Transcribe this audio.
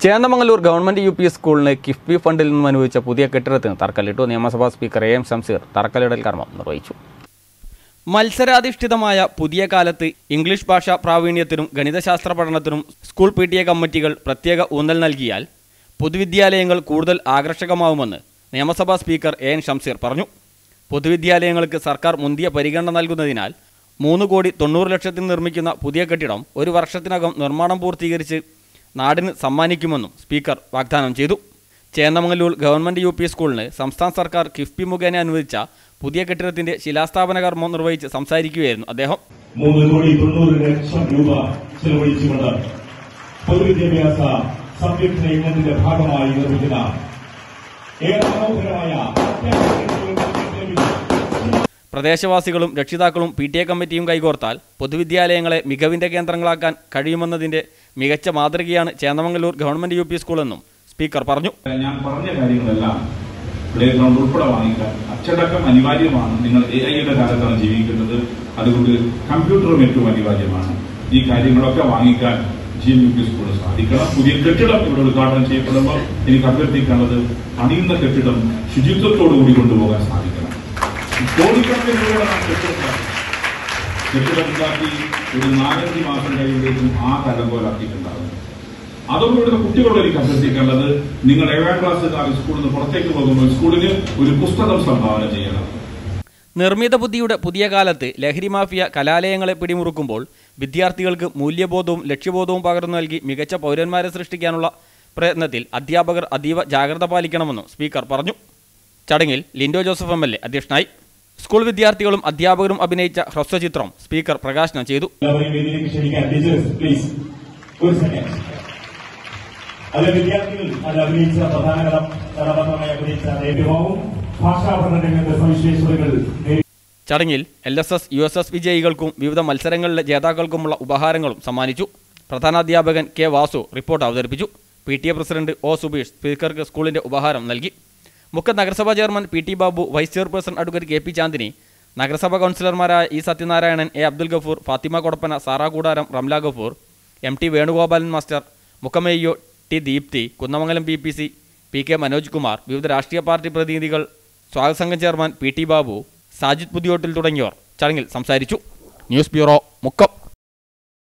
Chennamangallur government U. സ്കൂളിന് കിഫ്ബി ഫണ്ടിൽ നിന്നും അനുവദിച്ച പുതിയ കെട്ടിടത്തിന് തറക്കല്ലിട്ടു. നിയമസഭാ സ്പീക്കർ എ.എം. ഷംസീർ തറക്കല്ലിടൽ കർമ്മം നിർവഹിച്ചു. മത്സരാധിഷ്ഠിതമായ പുതിയ കാലത്ത് ഇംഗ്ലീഷ് ഭാഷാ പ്രാവീണ്യത്തിനും ഗണിതശാസ്ത്ര പഠനത്തിനും സ്കൂൾ PTA കമ്മിറ്റികൾ പ്രത്യേക ഊന്നൽ നൽകിയാൽ പൊതുവിദ്യാലയങ്ങൾ കൂടുതൽ ആകർഷകമാവുമെന്ന് നിയമസഭാ സ്പീക്കർ എ.എൻ. ഷംസീർ പറഞ്ഞു. പൊതുവിദ്യാലയങ്ങൾക്ക് സർക്കാർ മുന്തിയ പരിഗണന നൽകുന്നതിനാൽ 3,90,00,000 നിർമ്മിക്കുന്ന പുതിയ കെട്ടിടം 1 വർഷത്തിനകം നിർമ്മാണം പൂർത്തീകരിച്ച് നാടിന് സമ്മാനിക്കുമെന്നും സ്പീക്കർ വാഗ്ദാനം ചെയ്തു. Chennamangallur government U. സ്കൂളിന് സംസ്ഥാന സർക്കാർ കിഫ്ബി മുഖേന അനുവദിച്ച പുതിയ കെട്ടിടത്തിന്റെ ശിലാസ്ഥാപന കർമ്മം നിർവഹിച്ച് സംസാരിക്കുകയായിരുന്നു അദ്ദേഹം. 3,90,00,000 രൂപ ചെലവഴിച്ചുകൊണ്ട് പൊതുവിദ്യാഭ്യാസ സംരക്ഷണ യജ്ഞത്തിന്റെ ഭാഗമായി നിർമ്മിക്കുന്ന പ്രദേശവാസികളും രക്ഷിതാക്കളും PTA കമ്മിറ്റിയും കൈകോർത്താൽ പൊതുവിദ്യാലയങ്ങളെ മികവിന്റെ കേന്ദ്രങ്ങളാക്കാൻ കഴിയുമെന്നതിന്റെ മികച്ച മാതൃകയാണ് ചേന്ദമംഗലൂർ ഗവൺമെന്റ് യു.പി. സ്കൂളെന്നും സ്പീക്കർ പറഞ്ഞു. ഞാൻ പറഞ്ഞ കാര്യങ്ങളെല്ലാം പ്ലേ ഗ്രൗണ്ട് ഉൾപ്പെടെ വാങ്ങിക്കാൻ അച്ചടക്കം അനിവാര്യമാണ്. നിങ്ങൾ AI-യുടെ കാലത്താണ് ജീവിക്കുന്നത്, അതുകൊണ്ട് കമ്പ്യൂട്ടറും ഏറ്റവും അനിവാര്യമാണ്. ഈ കാര്യങ്ങളൊക്കെ വാങ്ങിക്കാൻ GMUP സ്കൂൾ സാധിക്കണം. പുതിയ കെട്ടിടം ഇവിടെ ഉദ്ഘാടനം ചെയ്യപ്പെടുമ്പോൾ എനിക്ക് അഭ്യർത്ഥിക്കാനുള്ളത് പണിയുന്ന കെട്ടിടം ശുചിത്വത്തോടുകൂടി കൊണ്ടുപോകാൻ സാധിക്കണം. കോടിക്കണക്കിന് രൂപയുടെ കെട്ടിടം ഉണ്ടാക്കി ഒരു 4-5 മാസം കഴിയുമ്പോഴേക്കും ആ തലം പോലാക്കിയിട്ടുണ്ടാകും. അതോടുകൂടി കുട്ടികളോട് എനിക്ക് അഭ്യർത്ഥിക്കേണ്ടത്, നിങ്ങൾ 7ാം ക്ലാസ്സുകാർ സ്കൂളിൽ നിന്ന് പുറത്തേക്ക് പോകുമ്പോൾ സ്കൂളിന് ഒരു പുസ്തകം സംഭാവന ചെയ്യണം. നിർമ്മിത ബുദ്ധിയുടെ പുതിയ കാലത്ത് ലഹരി മാഫിയ കലാലയങ്ങളെ പിടിമുറുക്കുമ്പോൾ വിദ്യാർത്ഥികൾക്ക് മൂല്യബോധവും ലക്ഷ്യബോധവും പകർന്നു നൽകി മികച്ച പൗരന്മാരെ സൃഷ്ടിക്കാനുള്ള പ്രയത്നത്തിൽ അധ്യാപകർ അതീവ ജാഗ്രത പാലിക്കണമെന്നും സ്പീക്കർ പറഞ്ഞു. ചടങ്ങിൽ ലിൻഡോ ജോസഫ് MLA അധ്യക്ഷനായി. സ്കൂൾ വിദ്യാർത്ഥികളും അധ്യാപകരും അഭിനയിച്ച ഹ്രസ്വചിത്രം സ്പീക്കർ പ്രകാശനം ചെയ്തു. ചടങ്ങിൽ LSS USS വിജയികൾക്കും വിവിധ മത്സരങ്ങളിലെ ജേതാക്കൾക്കുമുള്ള ഉപഹാരങ്ങളും സമ്മാനിച്ചു. പ്രധാനാധ്യാപകൻ K. വാസു റിപ്പോർട്ട് അവതരിപ്പിച്ചു. PTA president O. സുബീഷ് സ്പീക്കർക്ക് സ്കൂളിന്റെ ഉപഹാരം നൽകി. മുഖ്യ നഗരസഭാ chairman PT Babu, vice chairperson advocate KP Chandini, നഗരസഭാ കൗൺസിലർമാരായ E. Sathyanarayanan, A. Abdul Gafoor, Fathima Kodappana, Sara Koodaram, Ramla Gafoor, MT Venugopalan master, മുഖമേയ്യോ T. Deepthi, Kunnamangalam PPC PK Manoj Kumar, വിവിധ രാഷ്ട്രീയ പാർട്ടി പ്രതിനിധികൾ, സ്വാഗത സംഘം ചെയർമാൻ PT ബാബു, സാജിദ് പുതിയോട്ടിൽ തുടങ്ങിയവർ ചടങ്ങിൽ സംസാരിച്ചു. News bureau, Mukkam.